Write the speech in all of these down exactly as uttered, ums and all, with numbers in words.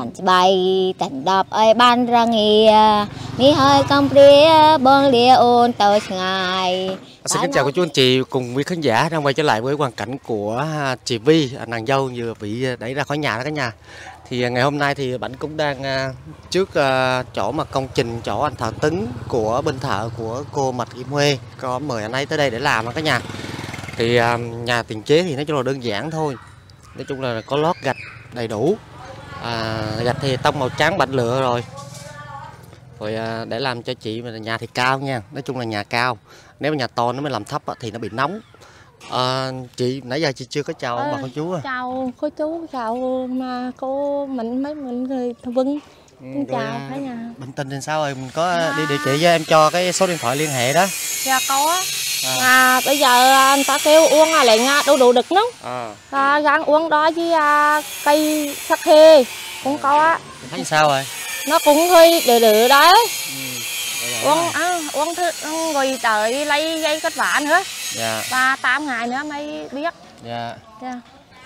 bạn bay tận đập ơi ban ra nghỉ mi hơi công pria bông lia ôn tàu ngày. Xin kính chào cô chú anh chị cùng quý khán giả đang quay trở lại với hoàn cảnh của chị Vi, nàng dâu vừa bị đẩy ra khỏi nhà đó cả nhà. Thì ngày hôm nay thì Bảnh cũng đang trước chỗ mà công trình chỗ anh thợ Tấn của bên thợ của cô Mạch Kim Huê, có mời anh ấy tới đây để làm đó cả nhà. Thì nhà tiền chế thì nói chung là đơn giản thôi, nói chung là có lót gạch đầy đủ, à, gạch thì tông màu trắng Bảnh lựa rồi. Rồi à, để làm cho chị mà nhà thì cao nha, nói chung là nhà cao. Nếu mà nhà to nó mới làm thấp thì nó bị nóng. À, chị nãy giờ chị chưa có chào ông bà cô chú à? Chào cô chú, chào mà cô mình mấy mình người Vân. Ừ, chào cả nhà. Bình tin thì sao rồi mình có à. đi địa chỉ cho em cho cái số điện thoại liên hệ đó. Dạ có. À. à bây giờ anh ta kêu uống à lại nga đủ đủ đực nóng. À. à gắng uống đó với à, cây sắc hê cũng có á. Thấy sao rồi? Nó cũng hơi đỡ đỡ đấy. Ừ, uống à, uống thứ rồi đợi lấy dây kết vả nữa. Dạ. Và tám ngày nữa mới biết. Dạ. Dạ.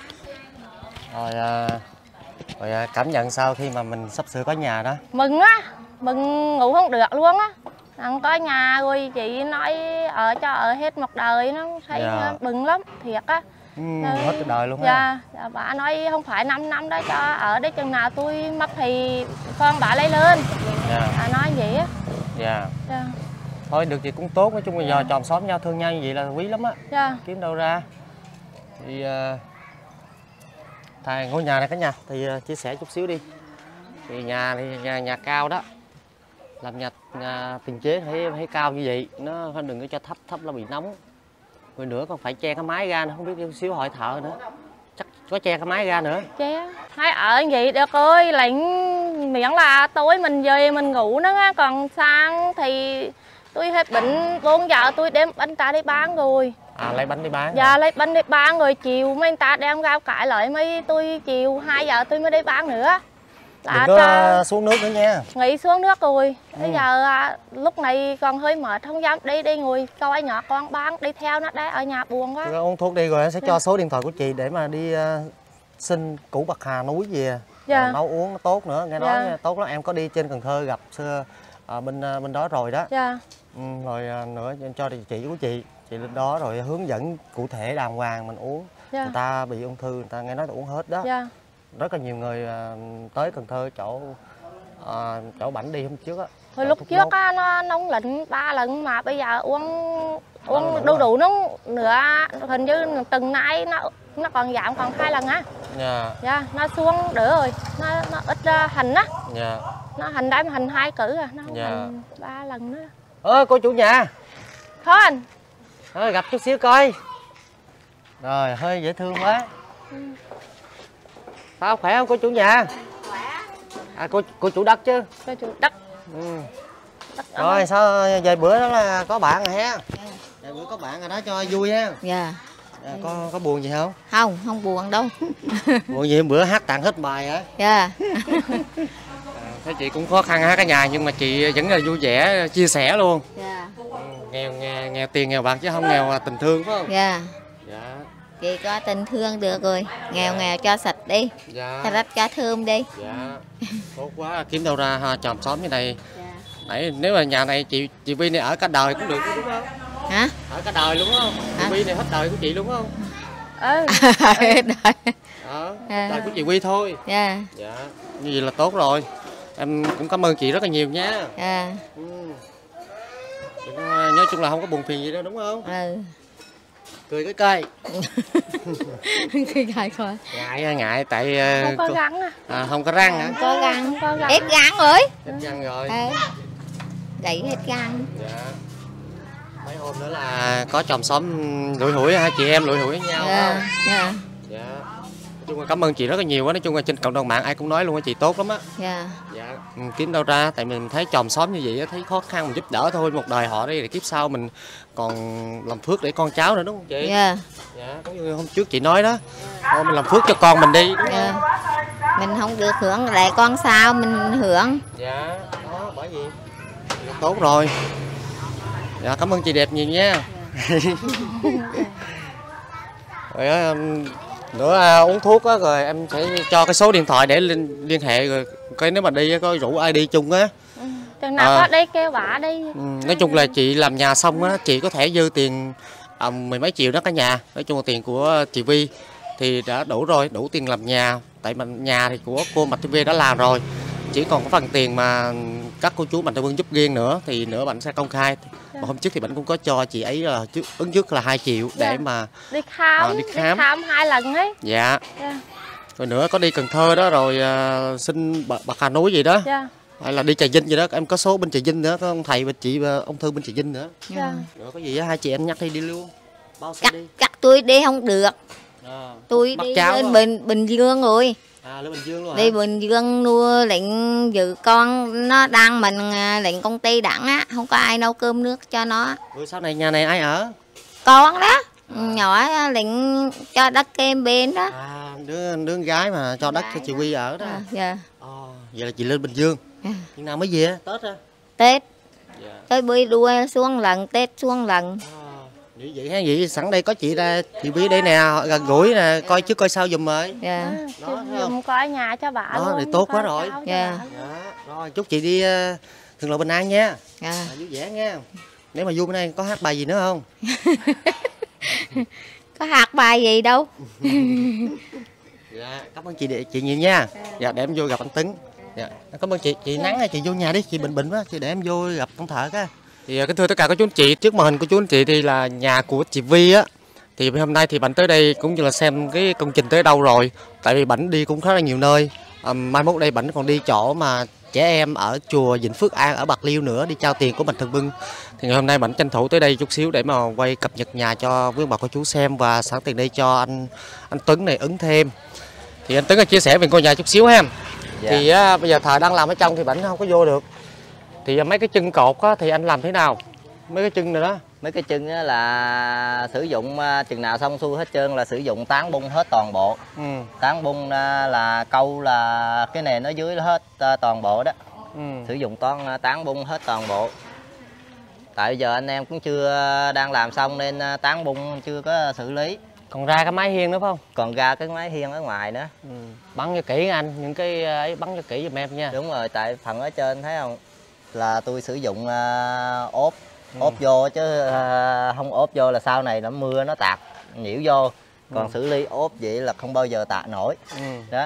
Rồi, à, rồi à, cảm nhận sao khi mà mình sắp sửa có nhà đó? Mừng á, mừng ngủ không được luôn á. Thằng có nhà rồi chị nói ở cho ở hết một đời nó thấy dạ. Mừng lắm, thiệt á. Ừ, hết cái đời luôn dạ, ha. Dạ, bà nói không phải năm năm đó cho ở đấy chừng nào tôi mất thì con bà lấy lên. Dạ. Bà nói vậy á. Dạ. Dạ. Thôi được gì cũng tốt, nói chung là giờ chòm xóm nhau thương nhau như vậy là quý lắm á. Dạ. Kiếm đâu ra. Thì uh, thầy ngôi nhà này cả nhà thì uh, chia sẻ chút xíu đi. Thì nhà thì nhà nhà cao đó. Làm nhà, nhà tiền chế thấy thấy cao như vậy, nó đừng có cho thấp thấp nó bị nóng. Rồi nữa còn phải che cái mái ra nữa, không biết chút xíu hỏi thợ nữa. Chắc có che cái mái ra nữa. Che. Thấy ở vậy được ơi, lạnh miệng là tối mình về mình ngủ nữa á, còn sang thì tôi hết bệnh bốn giờ tôi đem bánh ta đi bán rồi. À lấy bánh đi bán. Dạ lấy bánh đi bán rồi chiều mấy người ta đem rau cải lại mấy tôi chiều hai giờ tôi mới đi bán nữa. Đừng có ta... xuống nước nữa nha. Nghỉ xuống nước rồi. Bây ừ. giờ à, lúc này còn hơi mệt không dám đi đi ngồi coi nhỏ con bán đi theo nó đấy ở nhà buồn quá. Uống thuốc đi rồi anh sẽ cho số điện thoại của chị để mà đi uh, xin củ bạc hà núi về. Dạ. uh, nấu uống nó tốt nữa, nghe nói dạ. Tốt lắm. Em có đi trên Cần Thơ gặp xưa uh, bên uh, bên đó rồi đó. Dạ. Ừ, rồi uh, nữa em cho địa chỉ của chị, chị lên đó rồi hướng dẫn cụ thể đàng hoàng mình uống. Dạ. Người ta bị ung thư người ta nghe nói là uống hết đó. Dạ. Rất là nhiều người uh, tới Cần Thơ chỗ uh, chỗ Bảnh đi hôm trước á. Hồi lúc trước á nó nóng lạnh ba lần mà bây giờ uống uống đủ đủ nó nữa hình như từng nay nó nó còn giảm còn hai lần á. Dạ. Dạ nó xuống đỡ rồi, nó nó ít uh, hành á. Dạ. Nó hành đám hành hai cử à, nó dạ. Hành ba lần nữa. Ơ cô chủ nhà. Thôi anh. Thôi gặp chút xíu coi. Rồi hơi dễ thương quá. Ừ. Sao khỏe không cô chủ nhà? Khỏe. À cô cô chủ đất chứ? Cô chủ đất. Ừ. Đất rồi sao về bữa đó là có bạn rồi ha? Dạ. Về bữa có bạn rồi đó cho vui ha. Dạ. À, có có buồn gì không? Không, không buồn đâu. Buồn gì hôm bữa hát tặng hết bài hả? Dạ. À, thấy chị cũng khó khăn ha cả nhà nhưng mà chị vẫn là vui vẻ chia sẻ luôn. Dạ. Ừ, nghèo nghèo nghèo tiền nghèo bạc chứ không nghèo tình thương phải không? Dạ. Dạ. Chị có tình thương được rồi, nghèo nghèo cho sạch đi, dạ. Cho rách cá thơm đi. Dạ. Tốt quá, kiếm đâu ra ha, chòm xóm như này. Dạ. Nãy nếu mà nhà này chị chị Vi này ở cả đời cũng được đúng không? Hả? Ở cả đời luôn không? Chị Vi này hết đời của chị luôn không? Ừ. Hết đời. Đó, à. Đời của chị Vi thôi. Dạ. Dạ. Như vậy là tốt rồi. Em cũng cảm ơn chị rất là nhiều nha. Dạ. Ừ. Nói chung là không có buồn phiền gì đâu đúng không? Ừ. Cười cái cây. Cười ngại coi. Ngại ngại tại không có răng à. À, không có răng hả? Không có răng, không có răng. Hết răng rồi. Hết răng rồi. À, gãy hết răng. Dạ. Mấy hôm nữa là có chòm xóm lụi hủi hai chị em lụi hủi với nhau dạ. Không? Dạ. Dạ. Nói chung là cảm ơn chị rất là nhiều quá, nói chung là trên cộng đồng mạng ai cũng nói luôn á chị tốt lắm á. Dạ. Dạ. Ừ, kiếm đâu ra tại mình thấy chòm xóm như vậy thấy khó khăn mình giúp đỡ thôi, một đời họ đi để kiếp sau mình còn làm phước để con cháu nữa đúng không chị? Dạ. Dạ, giống như hôm trước chị nói đó. Thôi mình làm phước cho con mình đi đúng không? Dạ. Mình không được hưởng lại con sao mình hưởng. Dạ, đó bởi vì tốt rồi. Dạ, cảm ơn chị đẹp nhiều nha. Dạ. Rồi nữa à, uống thuốc á rồi em sẽ cho cái số điện thoại để liên, liên hệ rồi cái nếu mà đi có rủ ai đi chung á. Ừ. Chừng nào à, có đi kêu bà đi. Ừ, nói chung là chị làm nhà xong á, chị có thể dư tiền à, mười mấy triệu đó cả nhà. Nói chung là tiền của chị Vi thì đã đủ rồi, đủ tiền làm nhà. Tại mà nhà thì của cô Mạnh Thị Vi đã làm rồi, chỉ còn có phần tiền mà các cô chú Mạnh Thường Quân giúp riêng nữa thì nữa bạn sẽ công khai. Mà hôm trước thì bạn cũng có cho chị ấy là trước ứng trước là hai triệu để yeah. mà đi khám, à, đi khám, đi khám hai lần ấy. Dạ. Yeah. Rồi nữa có đi Cần Thơ đó rồi à, xin bạc, bạc Hà Núi gì đó. Yeah. Hay là đi Trà Vinh gì đó, em có số bên Trà Vinh nữa, có ông thầy và chị và ông Thư bên Trà Vinh nữa. Yeah. Rồi có gì á, hai chị em nhắc đi đi luôn. Bao Chắc, đi? chắc tôi đi không được. À, tôi đi lên Bình Bình Dương rồi. À, lên Bình Dương luôn hả? Đi Bình Dương nuôi lệnh dự con nó đang mình lệnh công ty đặng á, không có ai nấu cơm nước cho nó. Rồi sau này nhà này ai ở? Con đó, à. Nhỏ lệnh cho đất kem bên đó. À, đứa đứa con gái mà cho đất cho chị Quy ở đó. À, dạ. À, vậy là chị lên Bình Dương. À. Khi nào mới về? Tết hả? Tết. Dạ. Tôi bơi đua xuống lần, Tết xuống lần. À, vậy vậy ha, vậy sẵn đây có chị ra, chị Vi đây nè, gần gũi nè, coi trước coi sau giùm rồi. Dạ. À, giùm coi nhà cho bà đó, luôn. Thì tốt quá rồi. Dạ. Dạ. Rồi chúc chị đi uh, thường lộ bình an nha. Dạ. À, vui vẻ nha. Nếu mà vui bên đây có hát bài gì nữa không? Có hát bài gì đâu. Dạ, cảm ơn chị chị nhiều nha. Dạ, để em vô gặp anh Tấn. Dạ, cảm ơn chị. Chị Nắng chị vô nhà đi, chị bệnh bệnh quá, chị để em vô gặp con thợ cái. Thì kính thưa tất cả các chú anh chị, trước màn hình của chú anh chị thì là nhà của chị Vi á. Thì hôm nay thì bạn tới đây cũng như là xem cái công trình tới đâu rồi. Tại vì bạn đi cũng khá là nhiều nơi. À, mai mốt đây bạn còn đi chỗ mà trẻ em ở chùa Vĩnh Phước An ở Bạc Liêu nữa, đi trao tiền của Mạnh Thường Quân. Thì ngày hôm nay bạn tranh thủ tới đây chút xíu để mà quay cập nhật nhà cho quý bà cô chú xem và sẵn tiền đây cho anh anh Tuấn này ứng thêm. Thì anh Tuấn chia sẻ về ngôi nhà chút xíu ha. Dạ. Thì á, bây giờ thợ đang làm ở trong thì bạn không có vô được. Thì mấy cái chân cột á, thì anh làm thế nào? Mấy cái chân này đó. Mấy cái chân á là sử dụng chừng nào xong xuôi hết trơn là sử dụng tán bung hết toàn bộ. Ừ. Tán bung là câu là cái nền ở dưới hết toàn bộ đó. Ừ. Sử dụng toàn tán bung hết toàn bộ. Tại giờ anh em cũng chưa đang làm xong nên tán bung chưa có xử lý. Còn ra cái mái hiên nữa phải không? Còn ra cái mái hiên ở ngoài nữa. Ừ. Bắn cho kỹ anh, những cái ấy bắn cho kỹ giùm em nha. Đúng rồi, tại phần ở trên thấy không? Là tôi sử dụng uh, ốp, ừ. ốp vô chứ uh, không ốp vô là sau này nó mưa nó tạt nhiễu vô. Còn ừ. xử lý ốp vậy là không bao giờ tạt nổi. Ừ. Đó.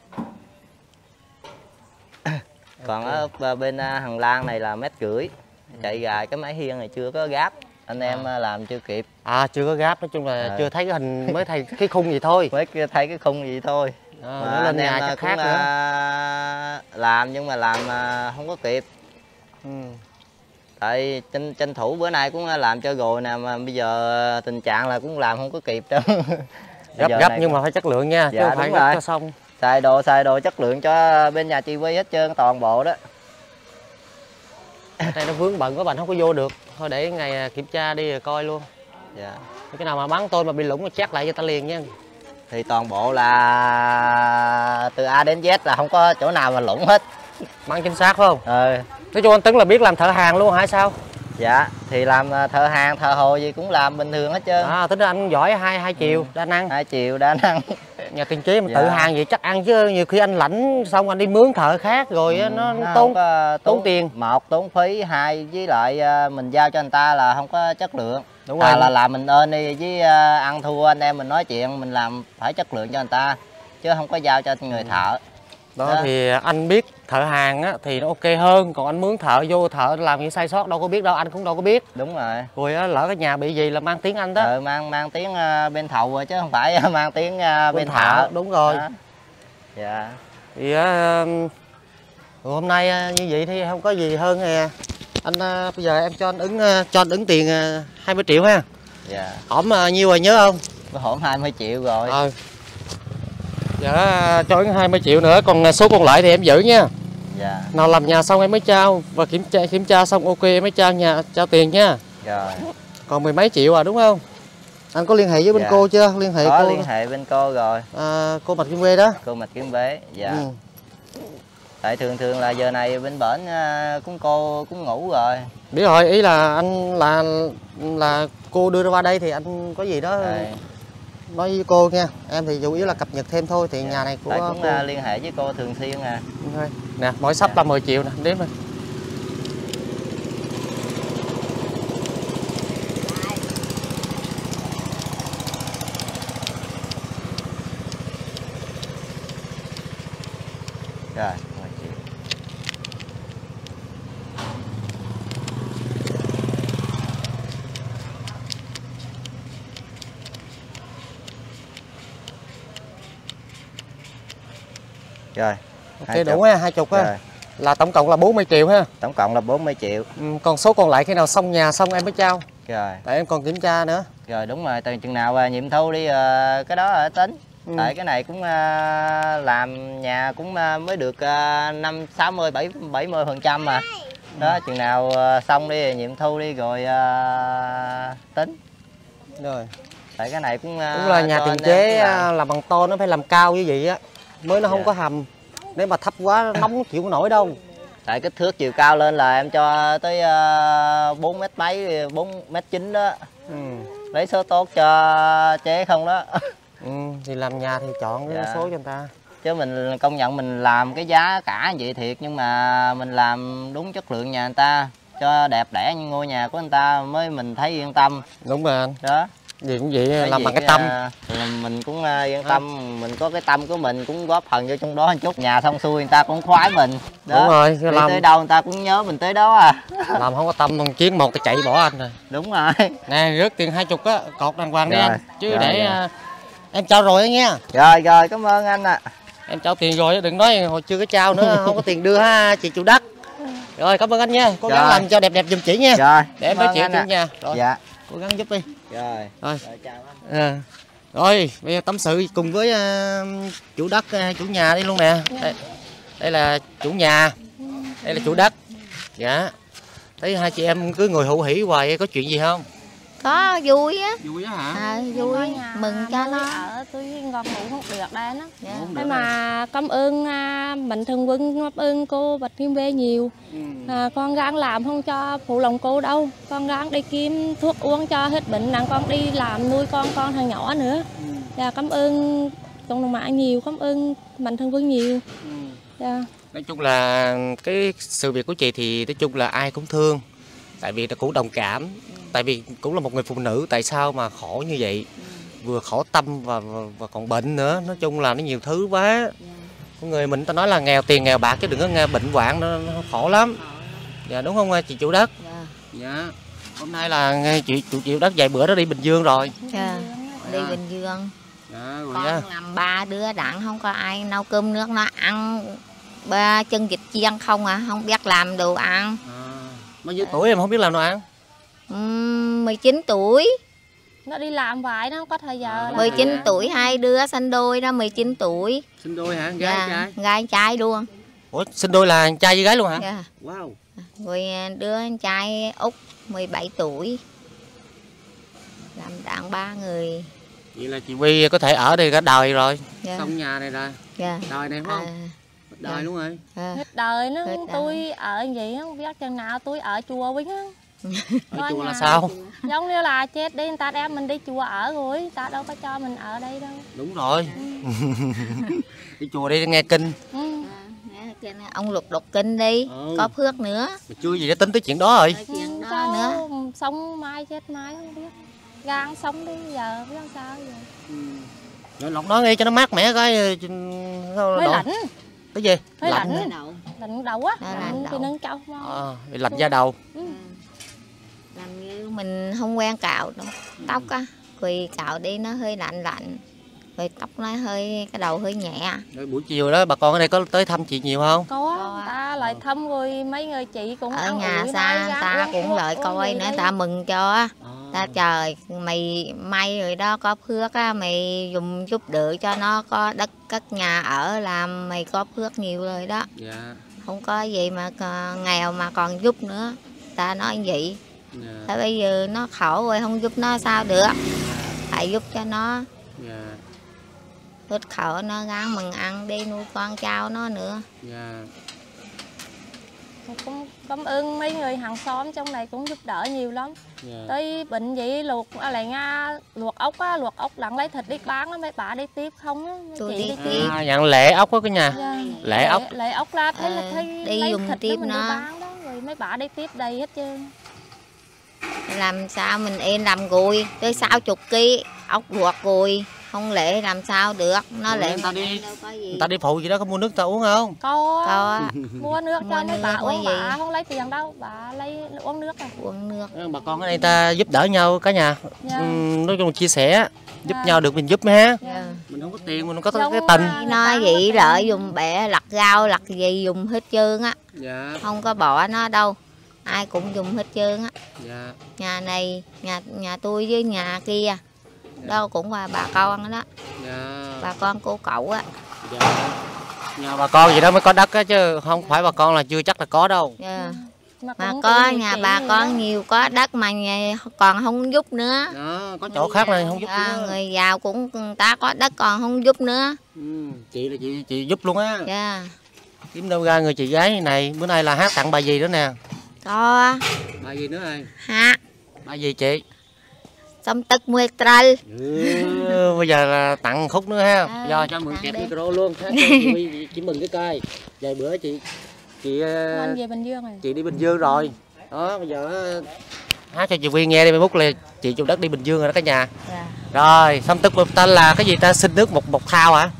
Còn okay. ở bên uh, hành lang này là mét rưỡi. Chạy gài cái mái hiên này chưa có gáp. Anh em à. làm chưa kịp. À chưa có gáp, nói chung là à. chưa thấy cái hình, mới thấy cái khung gì thôi. Mới thấy cái khung gì thôi. À, mà lên nhà chắc khác nữa. Làm nhưng mà làm không có kịp. Ừ. Tại tranh, tranh thủ bữa nay cũng làm cho rồi nè, mà bây giờ tình trạng là cũng làm không có kịp đâu. Gấp gấp nhưng mà phải chất lượng nha, dạ, chứ không phải gấp cho xong. Xài đồ xài đồ chất lượng cho bên nhà chị Vi hết trơn toàn bộ đó. Đây nó vướng bận quá bạn không có vô được. Thôi để ngày kiểm tra đi rồi coi luôn. Dạ. Cái nào mà bắn tôi mà bị lủng nó chắc lại cho ta liền nha. Thì toàn bộ là từ A đến Z là không có chỗ nào mà lủng hết. Bắn chính xác phải không? Ừ. Nói chung anh Tấn là biết làm thợ hàng luôn hả sao? Dạ, thì làm thợ hàng, thợ hồ gì cũng làm bình thường hết trơn. À, tính ra anh giỏi hai hai chiều ừ. đa năng. Hai chiều đa năng. Nhà tiền chế mà dạ. tự hàng vậy chắc ăn chứ nhiều khi anh lãnh xong anh đi mướn thợ khác rồi ừ, nó, nó tốn, có, tốn tốn tiền. Một tốn phí, hai với lại mình giao cho anh ta là không có chất lượng. Đúng rồi. À, là làm mình ơn đi với ăn thua anh em mình nói chuyện mình làm phải chất lượng cho anh ta chứ không có giao cho người thợ. Đó, đó thì anh biết thợ hàng á thì nó ok hơn, còn anh mướn thợ vô thợ làm những sai sót đâu có biết đâu, anh cũng đâu có biết. Đúng rồi. Rồi á, lỡ cái nhà bị gì là mang tiếng anh đó. Ừ, mang mang tiếng uh, bên thầu rồi chứ không phải mang tiếng uh, bên, bên thợ. thợ. Đúng rồi. Đó. Dạ. Thì uh, hôm nay uh, như vậy thì không có gì hơn nè. Anh uh, bây giờ em cho anh ứng uh, cho anh ứng tiền uh, hai mươi triệu ha. Dạ. Hổm uh, nhiêu rồi nhớ không? Có hổm hai mươi triệu rồi. Ờ. Dạ cho hai mươi triệu nữa, còn số còn lại thì em giữ nha. Dạ. Nào làm nhà xong em mới trao và kiểm tra kiểm tra xong ok em mới trao nhà trao tiền nha. Rồi. Còn mười mấy triệu à đúng không? Anh có liên hệ với bên dạ. cô chưa? Liên hệ có cô. liên hệ bên cô rồi. À, cô Mạch Kim Quê đó. Cô Mạch Kim Bế. Dạ. Ừ. Tại thường thường là giờ này bên bển cũng cô cũng ngủ rồi. Biết rồi, ý là anh là là cô đưa ra qua đây thì anh có gì đó. Đây. nói với cô nha, em thì chủ yếu là cập nhật thêm thôi. Thì dạ. Nhà này của tại cũng cô... liên hệ với cô thường xuyên à. Thôi. Nè, mỗi sắp dạ. là mười triệu nè, đếm đi. Rồi, rồi. Ok đủ ha, hai chục á. Là tổng cộng là bốn mươi triệu ha. Tổng cộng là bốn mươi triệu. Ừ, còn số còn lại khi nào xong nhà xong em mới trao. Rồi. Tại em còn kiểm tra nữa. Rồi đúng rồi, từ chừng nào à, nghiệm thu đi à, cái đó ở tính. Ừ. Tại cái này cũng à, làm nhà cũng à, mới được à, năm sáu mươi bảy bảy mươi phần trăm mà. Đó, chừng nào à, xong đi nghiệm thu đi rồi à, tính. Rồi. Tại cái này cũng à, cũng là nhà tiền chế làm. làm bằng tôn nó phải làm cao như vậy á mới nó không dạ. có hầm. Nếu mà thấp quá nóng chịu không nổi đâu. Tại kích thước chiều cao lên là em cho tới uh, bốn mét mấy, bốn mét chín đó. Ừ. Lấy số tốt cho chế không đó. Ừ, thì làm nhà thì chọn cái dạ. số cho người ta. Chứ mình công nhận mình làm cái giá cả vậy thiệt, nhưng mà mình làm đúng chất lượng nhà người ta, cho đẹp đẽ như ngôi nhà của người ta mới mình thấy yên tâm. Đúng rồi anh. Đó. Gì cũng vậy, cái làm bằng cái tâm. Mình cũng yên tâm, à. mình có cái tâm của mình cũng góp phần vô trong đó một chút. Nhà xong xuôi người ta cũng khoái mình. Đó. Đúng rồi. Đi làm... tới đâu người ta cũng nhớ mình tới đó à. Làm không có tâm, thằng chiến một ta chạy bỏ anh rồi. Đúng rồi. Nè, rớt tiền hai chục á, cột đàng hoàng đi anh. Chứ rồi, để rồi. Uh, em trao rồi đó nha. Rồi rồi, cảm ơn anh ạ. À. Em trao tiền rồi, đừng nói hồi chưa có trao nữa, không có tiền đưa ha chị chủ đất. Rồi cảm ơn anh nha, cố gắng rồi. làm cho đẹp đẹp giùm chị nha. Rồi. Để em nói chuyện chủ nhà. Rồi. Dạ. Cố gắng giúp đi. Rồi. Rồi. Rồi, chào anh. À. Rồi, bây giờ tâm sự cùng với uh, chủ đất, uh, chủ nhà đi luôn nè. Đây, đây là chủ nhà, đây là chủ đất. Dạ. Thấy hai chị em cứ ngồi hữu hỉ hoài, có chuyện gì không? Có, vui á. Vui á hả? À, vui, mừng cho nó. Ở tôi ngon ngủ không được đây đó. Dạ. Thế mà cảm ơn à, Mạnh Thường Quân, cảm ơn cô Bạch Kim Bê nhiều. Ừ. À, con gắng làm không cho phụ lòng cô đâu. Con gắng đi kiếm thuốc uống cho hết bệnh nặng, con đi làm nuôi con con thằng nhỏ nữa. Ừ. Dạ, cảm ơn cộng đồng mạng nhiều, cảm ơn Mạnh Thường Quân nhiều. Ừ. Dạ. Nói chung là cái sự việc của chị thì nói chung là ai cũng thương. Tại vì cũng đồng cảm. Tại vì cũng là một người phụ nữ, tại sao mà khổ như vậy, vừa khổ tâm và, và, và còn bệnh nữa, nói chung là nó nhiều thứ quá. Con người mình ta nói là nghèo tiền nghèo bạc chứ đừng có nghe bệnh hoạn, nó, nó khổ lắm. Dạ đúng không chị chủ đất? Dạ. Dạ. Hôm nay là chị chủ chủ đất vài bữa đó đi Bình Dương rồi. Dạ. Đi à. Bình Dương. Dạ, rồi con nha. làm ba đứa đặng không có ai nấu cơm nước nó ăn, ba chân vịt chiên không à, không biết làm đồ ăn. À. Bao nhiêu tuổi em không biết làm đồ ăn? Uhm, mười chín tuổi. Nó đi làm vài nó không có thời giờ. À, mười chín à. tuổi, hai đứa sinh đôi đó, mười chín tuổi. Sinh đôi hả? Gái dạ, trai? Gái trai luôn. Ủa, sinh đôi là trai với gái luôn hả? Dạ. Wow. Rồi đứa trai Úc mười bảy tuổi. Làm đặng ba người. Vậy là chị Vi có thể ở đây cả đời rồi. Dạ. Xong nhà này rồi. Dạ. Đời này phải không? À. Đời dạ. luôn rồi. À. Hết đời nó Hết tôi đời. Ở vậy không biết chừng nào tôi ở chùa Vinh á. Ở chùa là sao? Giống như là chết đi người ta đem mình đi chùa ở rồi, người ta đâu có cho mình ở đây đâu. Đúng rồi. Ừ. Đi chùa đi nghe kinh. Ừ. Ông Lục đọc kinh đi, ừ. có phước nữa. Mà chưa gì đã tính tới chuyện đó rồi. Chuyện đó ừ, nữa. Sống mai chết mai không biết. Gan sống đi giờ biết sao giờ. Ừ. Rồi lọc nó đi cho nó mát mẻ cái. Hơi lạnh. Cái gì? Hơi lạnh. Lạnh đầu. Lạnh đầu á. À, lạnh thì nâng trâu. À, bị lạnh da đầu. Ừ. Làm như mình không quen cạo đâu. Tóc á, rồi cạo đi nó hơi lạnh lạnh. Rồi tóc nó hơi, cái đầu hơi nhẹ. Rồi buổi chiều đó bà con ở đây có tới thăm chị nhiều không? Có, ta lại thăm rồi mấy người chị cũng ở nhà xa, ta cũng lợi coi nữa, ta mừng cho. À. Ta trời, mày may rồi đó, có phước á, mày dùng giúp đỡ cho nó có đất cất nhà ở, làm mày có phước nhiều rồi đó. Dạ. Không có gì mà nghèo mà còn giúp nữa. Ta nói vậy. Dạ. Thế bây giờ nó khổ rồi không giúp nó sao được. Phải giúp cho nó. Dạ. Hết khổ nó gắng mừng ăn đi nuôi con cháu nó nữa. Dạ. cũng cảm ơn mấy người hàng xóm trong này cũng giúp đỡ nhiều lắm. Yeah. Tới bệnh vậy luộc lại nha, luộc ốc á, luộc ốc đặng lấy thịt đi bán á, mấy bà đi tiếp không á, tôi chị đi đi tiếp. À, nhận lễ ốc á cả nhà. Yeah. Lễ ốc. Lễ ốc là thấy à, là thấy đi lấy dùng thịt tiếp mình nó. đi bán đó, rồi mấy bà đi tiếp đầy hết trơn. Làm sao mình em làm gùi tới sáu chục ký ốc luộc gùi không lẽ làm sao được, nó lẽ người ta đi người ta đi phụ gì đó, có mua nước ta uống không? Có, có mua nước cho mấy bà uống, gì? bà không lấy tiền đâu, bà lấy uống nước à. Uống nước. Bà con ở đây ta giúp đỡ nhau cả nhà. Yeah. Ừ, nói chung chia sẻ giúp yeah. nhau được mình giúp ha. Yeah. Mình không có tiền, mình không có Giống cái tình. Nó vậy lợi dùng bẻ lặt rau lặt gì dùng hết trơn á. Yeah. Không có bỏ nó đâu, ai cũng dùng hết trơn á. Yeah. Nhà này nhà nhà tôi với nhà kia yeah. đâu cũng là bà con đó. Yeah. Bà con cô cậu á. Yeah. Nhà bà con gì đó mới có đất á, chứ không phải bà con là chưa chắc là có đâu. Yeah. Mà, mà có nhà bà con đó. Nhiều có đất mà nhà còn không giúp nữa. Đó, có chỗ khác này không giúp à, nữa. Người giàu cũng người ta có đất còn không giúp nữa. Ừ, chị là chị chị giúp luôn á. Yeah. Kiếm đâu ra người chị gái này, bữa nay là hát tặng bà gì nữa nè. Có. Bà gì nữa ơi? Hát. Bà gì chị? Xong tức mười trần. Ừ, bây giờ là tặng khúc nữa ha. À, giờ cho mượn kẹp micro luôn. Chị, chị mừng cái coi. Vài bữa chị chị anh về Bình Dương rồi. Chị đi Bình Dương rồi. Đó bây giờ hát cho chị Viên nghe đi, mai mốt là chị chủ đất đi Bình Dương rồi đó cả nhà. Yeah. Rồi, xong tức mười ta là cái gì ta, xin nước một một thao hả? À.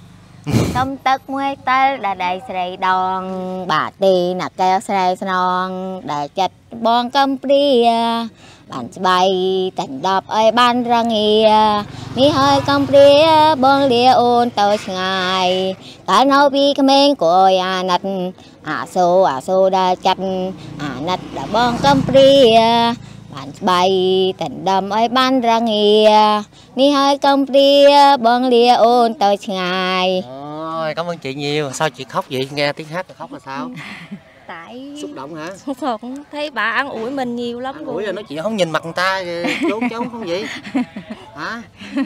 Xong tức mười ta là đầy sài đòn bà tì nè keo sài non để chặt bon cơm pria. Bạn bay thành đập ơi ban ra nghìa mi hơi công pria bon lia ôn tao ngày ta nấu bi men của à nặt à xô à xô đã chặt à nặt đã bon cơm pria bạn bay thành đập ơi ban ra nghìa mi hơi công pria bon lia ôn tao ngày. Rồi, cảm ơn chị nhiều. Sao chị khóc vậy? Nghe tiếng hát là khóc là sao? Tại xúc động hả? Xúc động, thấy bà ăn ủi mình nhiều lắm. Ăn ủi là nói chuyện không nhìn mặt người ta trốn trốn không vậy? Hả?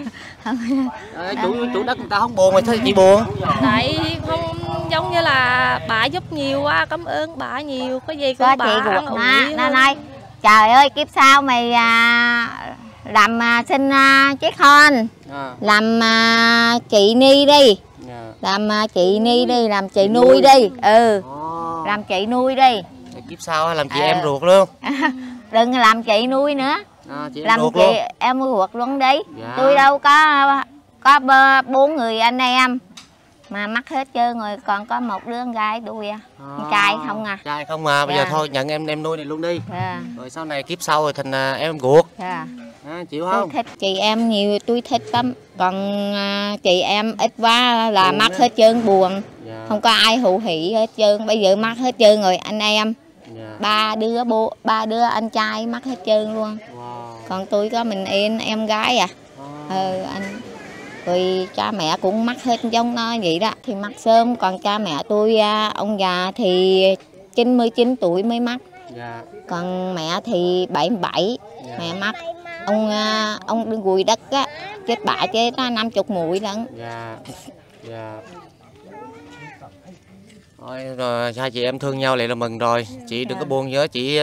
À, chủ chủ đất người ta không buồn mà thấy chị buồn. Tại không giống như là bà giúp nhiều quá, cảm ơn bà nhiều, có gì cũng bà ăn ủi. Nó nói trời ơi kiếp sau mày à, làm à, xin à, chiếc hon à. Làm à, chị Ni đi yeah. Làm à, chị Ni đi, làm chị, chị nuôi, nuôi đi. Ừ oh. Làm chị nuôi đi. Kiếp sau làm chị à. Em ruột luôn. Đừng làm chị nuôi nữa à, chị em làm ruột chị luôn. Em ruột luôn đi dạ. Tôi đâu có có bốn người anh em mà mắc hết trơn rồi, còn có một đứa con gái đuôi à. À, trai không à. Trai không à, bây yeah. giờ thôi nhận em em nuôi này luôn đi. Yeah. Rồi sau này kiếp sau rồi thành uh, em ruột. Yeah. À, chịu không? Tôi thích chị em nhiều, tôi thích lắm. Còn uh, chị em ít quá là buồn mắc đó. Hết trơn buồn. Yeah. Không có ai hữu hỉ hết trơn. Bây giờ mắc hết trơn rồi anh em. Yeah. Ba đứa bố, ba đứa anh trai mắc hết trơn luôn. Wow. Còn tôi có mình em em gái à. Wow. Ừ, anh rồi cha mẹ cũng mắc hết giống nó vậy đó, thì mắc sớm. Còn cha mẹ tôi ông già thì chín mươi chín tuổi mới mắc. Yeah. Còn mẹ thì bảy mươi bảy. Yeah. Mẹ mắc ông ông đi gùi đất á, chết bả chết nó năm chục mũi lận. Dạ. Dạ. Thôi rồi hai chị em thương nhau lại là mừng rồi. Chị đừng có buồn nhớ chị.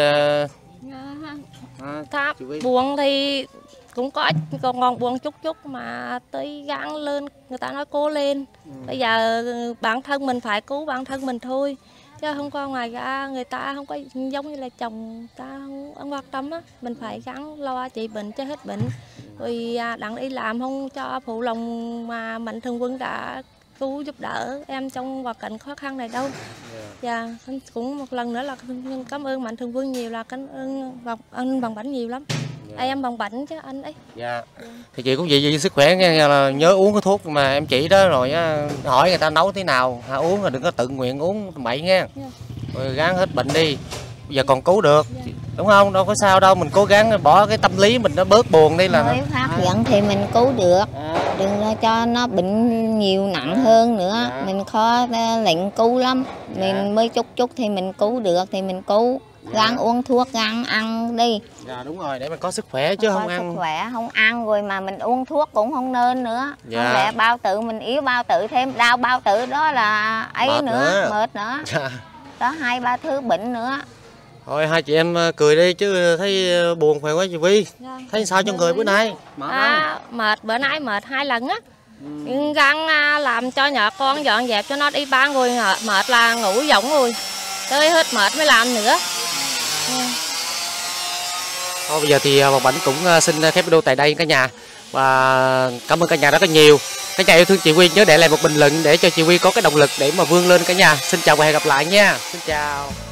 À, Tháp buồn thì cũng có còn còn buồn chút chút mà tới gắng lên, người ta nói cố lên. Ừ. Bây giờ bản thân mình phải cứu bản thân mình thôi, chứ không có ngoài ra người ta không có giống như là chồng ta không, không quan tâm á. Mình phải gắng lo trị bệnh cho hết bệnh. Rồi đặng đi làm không cho phụ lòng mà Mạnh Thường Quân đã cứu giúp đỡ em trong hoàn cảnh khó khăn này đâu. Dạ, yeah, cũng một lần nữa là cảm ơn Mạnh Thường Quân nhiều, là cảm ơn anh bằng bảnh nhiều lắm. Yeah. Em bằng bảnh chứ anh ấy. Dạ. Yeah. Yeah. Thì chị cũng vậy vậy sức khỏe nghe là nhớ uống cái thuốc mà em chỉ đó rồi á, hỏi người ta nấu thế nào, ha, uống rồi đừng có tự nguyện uống bậy nghe. Yeah. Rồi gắng hết bệnh đi. Bây giờ còn cứu được. Yeah. Đúng không? Đâu có sao đâu, mình cố gắng bỏ cái tâm lý mình nó bớt buồn đi là. Mới phát hiện thì mình cứu được. À. Đừng cho nó bệnh nhiều nặng hơn nữa. Dạ. Mình khó lệnh cứu lắm. Dạ. Mình mới chút chút thì mình cứu được thì mình cứu. Dạ. Gắng uống thuốc, gắng ăn đi. Dạ đúng rồi, để mình có sức khỏe chứ không, không ăn. Sức khỏe, không ăn rồi mà mình uống thuốc cũng không nên nữa. Dạ. Không lẽ bao tử mình yếu bao tử thêm đau bao tử đó là ấy nữa, nữa, mệt nữa. Dạ. Có hai ba thứ bệnh nữa. Thôi hai chị em cười đi chứ thấy buồn phải quá chị Vi. Dạ. Thấy sao trong người bữa nay? Mệt à, mệt, bữa nay mệt hai lần á. Ừ. Gắng làm cho nhỏ con dọn dẹp cho nó đi bán rồi mệt là ngủ giọng rồi. Tới hết mệt mới làm nữa. Ừ. Thôi bây giờ thì Ngọc Bảnh cũng xin khép video tại đây cả nhà. Và cảm ơn cả nhà rất là nhiều. Cả nhà yêu thương chị Vi nhớ để lại một bình luận để cho chị Vi có cái động lực để mà vươn lên cả nhà. Xin chào và hẹn gặp lại nha. Xin chào.